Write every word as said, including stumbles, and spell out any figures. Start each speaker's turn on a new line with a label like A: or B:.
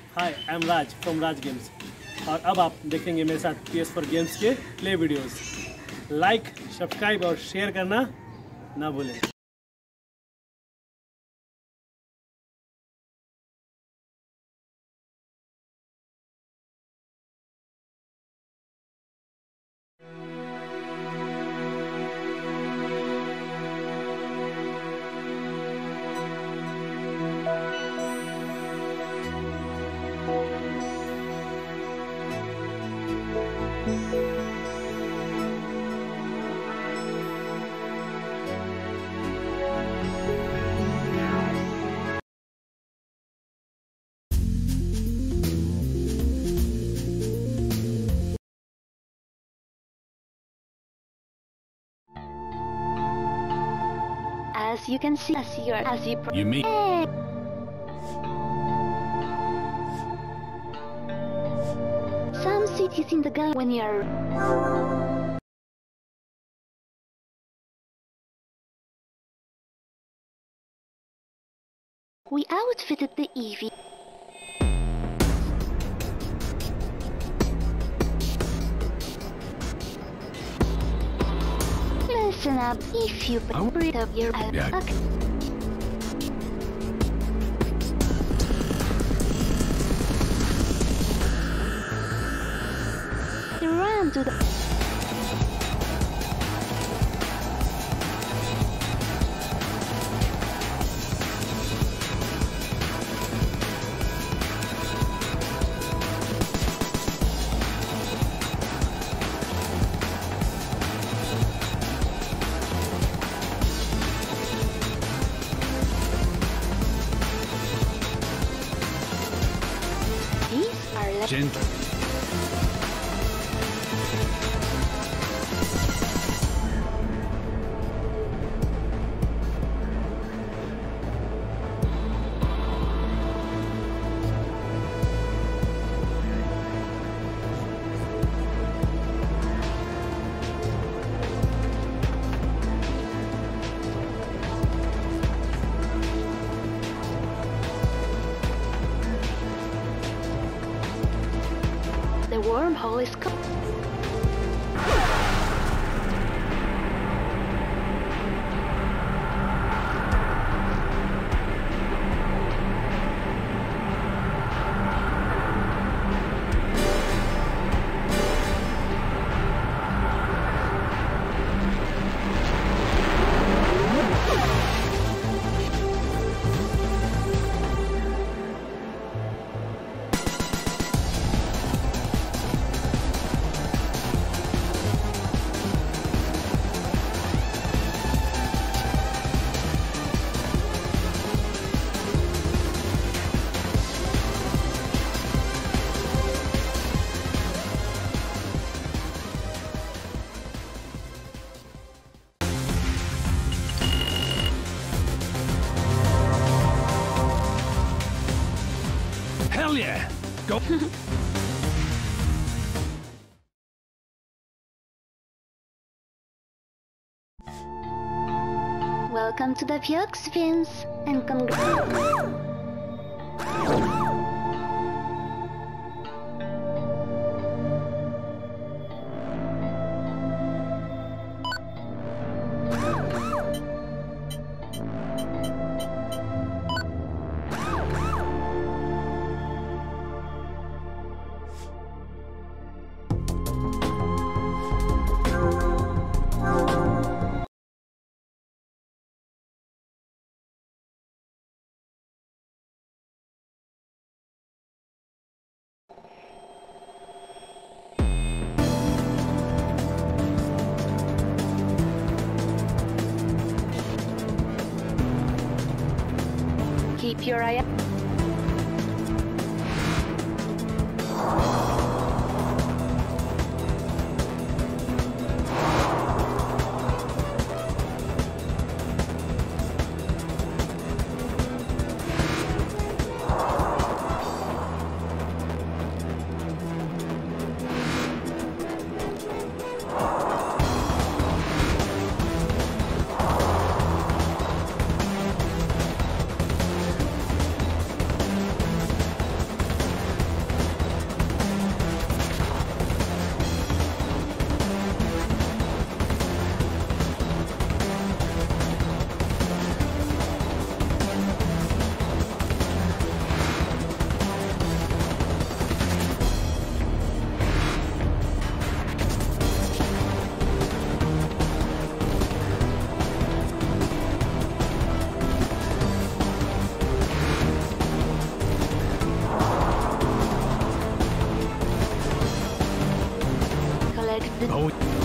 A: Hi I am Raj from Raj games और अब आप देखेंगे मेरे साथ पी एस फोर गेम्स के प्ले वीडियोस। लाइक सब्सक्राइब और शेयर करना ना भूलें।
B: As you can see, as you as you
C: You mean
B: some cities in the gun when you're we outfitted the Eevee. Listen up, if you
C: Oh.
B: breathe up your
C: Yeah.
B: okay. Run to the these are like
C: gentle?
B: the wormhole is co-
C: Hell yeah! Go!
B: Welcome to the Pux, Vince, and congrats. Keep your eye out.
C: भाऊ